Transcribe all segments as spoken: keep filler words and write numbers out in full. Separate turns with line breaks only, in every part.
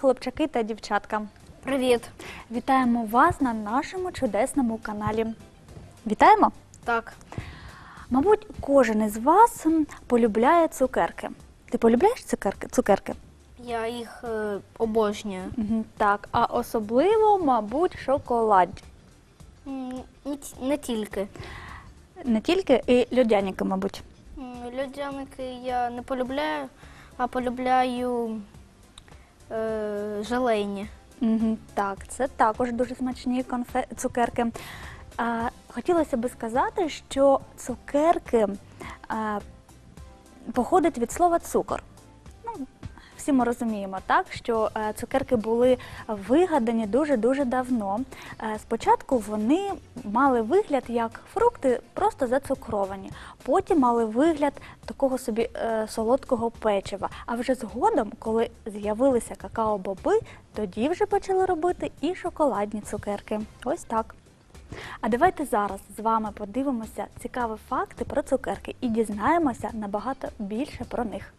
хлопчаки та дівчатка!
Привіт!
Вітаємо вас на нашому чудесному каналі. Вітаємо?
Так.
Мабуть, кожен із вас полюбляє цукерки. Ти полюбляєш цукерки? цукерки?
Я їх е, обожнюю.
Угу, так, а особливо, мабуть, шоколад.
М, Не, ті- не тільки.
Не тільки, і льодяники, мабуть.
М, Льодяники я не полюбляю, а полюбляю е, желейні.
Угу, так, це також дуже смачні конфе... цукерки. А, хотілося би сказати, що цукерки а, походять від слова цукор. Ну, всі ми розуміємо, так, що е, цукерки були вигадані дуже-дуже давно. Е, спочатку вони мали вигляд як фрукти, просто зацукровані. Потім мали вигляд такого собі е, солодкого печива. А вже згодом, коли з'явилися какао-боби, тоді вже почали робити і шоколадні цукерки. Ось так. А давайте зараз з вами подивимося цікаві факти про цукерки і дізнаємося набагато більше про них.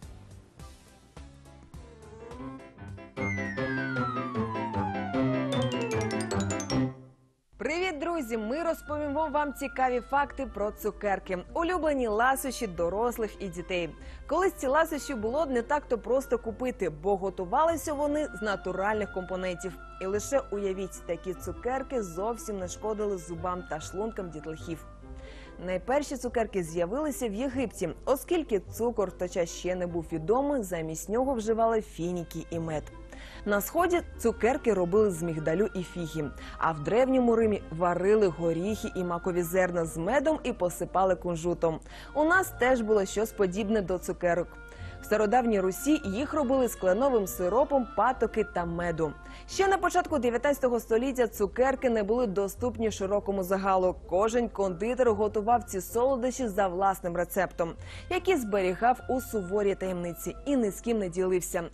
Привіт, друзі! Ми розповімо вам цікаві факти про цукерки. Улюблені ласощі дорослих і дітей. Колись ці ласощі було не так-то просто купити, бо готувалися вони з натуральних компонентів. І лише уявіть, такі цукерки зовсім не шкодили зубам та шлункам дітлахів. Найперші цукерки з'явилися в Єгипті, оскільки цукор в той час ще не був відомий, замість нього вживали фініки і мед. На Сході цукерки робили з мігдалю і фіги, а в Древньому Римі варили горіхи і макові зерна з медом і посипали кунжутом. У нас теж було щось подібне до цукерок. В стародавній Русі їх робили з кленовим сиропом, патоки та меду. Ще на початку дев'ятнадцятого століття цукерки не були доступні широкому загалу. Кожен кондитер готував ці солодощі за власним рецептом, який зберігав у суворій таємниці і ні з ким не ділився.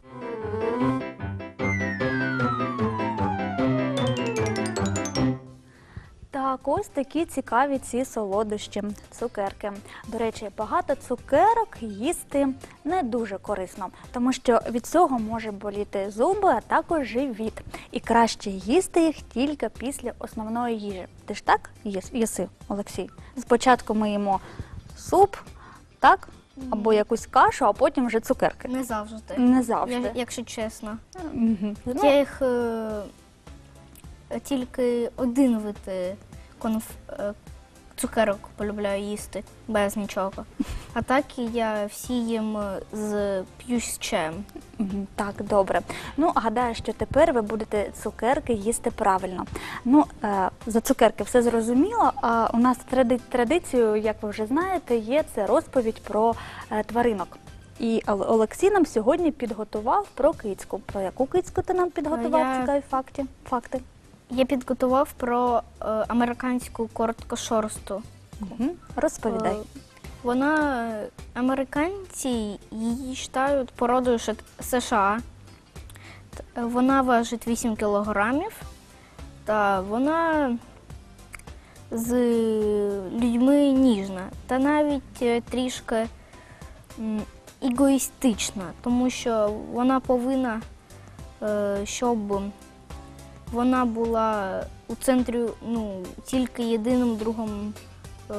Так, ось такі цікаві ці солодощі, цукерки. До речі, багато цукерок їсти не дуже корисно, тому що від цього може боліти зуби, а також живіт. І краще їсти їх тільки після основної їжі. Ти ж так їси, Олексій? Спочатку ми їмо суп, так? Або якусь кашу, а потім вже цукерки.
Не завжди.
Не завжди.
Я, якщо чесно.
Угу.
Я їх е, тільки один вид е, конф, е, цукерок полюбляю їсти, без нічого. А так я всі їм з п'ю з чаєм.
Мгм, Так, добре. Ну, гадаю, що тепер ви будете цукерки їсти правильно. Ну, е, за цукерки все зрозуміло, а у нас тради- традицією, як ви вже знаєте, є це розповідь про е, тваринок. І Ол- Олексій нам сьогодні підготував про кицьку. Про яку кицьку ти нам підготував?
Я-
Цікаві факти? факти?
Я підготував про е, американську короткошорсту.
Мгм. Розповідай.
Е, Вона, е, американці її вважають породою Шет- США. Т- е, Вона важить вісім кілограмів, та вона з людьми ніжна, та навіть е, трішки м, егоїстична, тому що вона повинна, е, щоб вона була у центрі, ну, тільки єдиним другом е,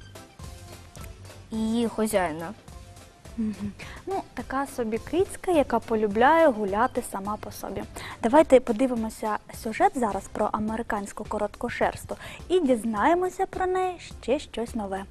її хазяїна.
Мгм. Ну, така собі кицька, яка полюбляє гуляти сама по собі. Давайте подивимося сюжет зараз про американську короткошерсту і дізнаємося про неї ще щось нове.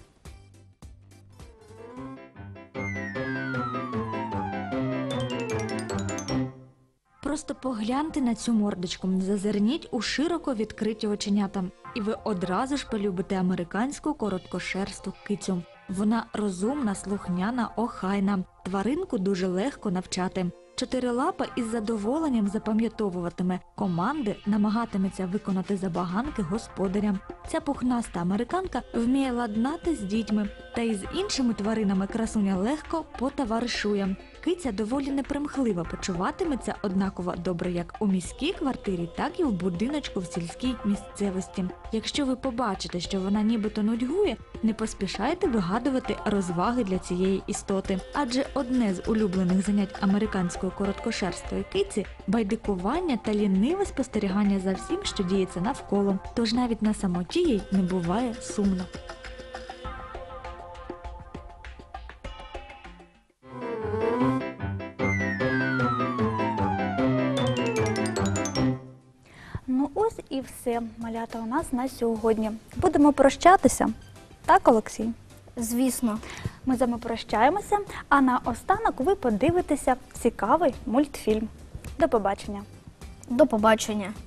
Просто погляньте на цю мордочку, зазирніть у широко відкриті оченята, і ви одразу ж полюбите американську короткошерсту кицю. Вона розумна, слухняна, охайна. Тваринку дуже легко навчати. Чотирилапа із задоволенням запам'ятовуватиме команди, намагатиметься виконати забаганки господаря. Ця пухнаста американка вміє ладнати з дітьми, та й з іншими тваринами красуня легко потоваришує. киця доволі непримхливо почуватиметься однаково добре як у міській квартирі, так і в будиночку в сільській місцевості. Якщо ви побачите, що вона нібито нудьгує, не поспішайте вигадувати розваги для цієї істоти. Адже одне з улюблених занять американської короткошерстої киці – байдикування та ліниве спостерігання за всім, що діється навколо. Тож навіть на самоті їй не буває сумно.
Ну ось і все, малята, у нас на сьогодні. Будемо прощатися. Так, Олексій?
Звісно.
Ми з вами прощаємося, а наостанок ви подивитеся цікавий мультфільм. До побачення!
До побачення.